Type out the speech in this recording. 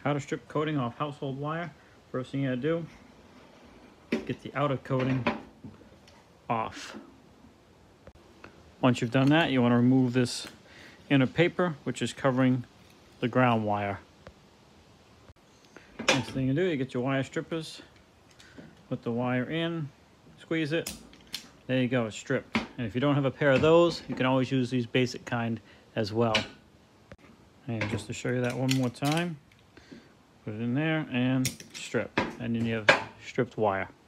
How to strip coating off household wire. First thing you gotta do, get the outer coating off. Once you've done that, you want to remove this inner paper, which is covering the ground wire. Next thing you do, you get your wire strippers, put the wire in, squeeze it. There you go, it's stripped. And if you don't have a pair of those, you can always use these basic kind as well. And just to show you that one more time, put it in there and strip. And then you have stripped wire.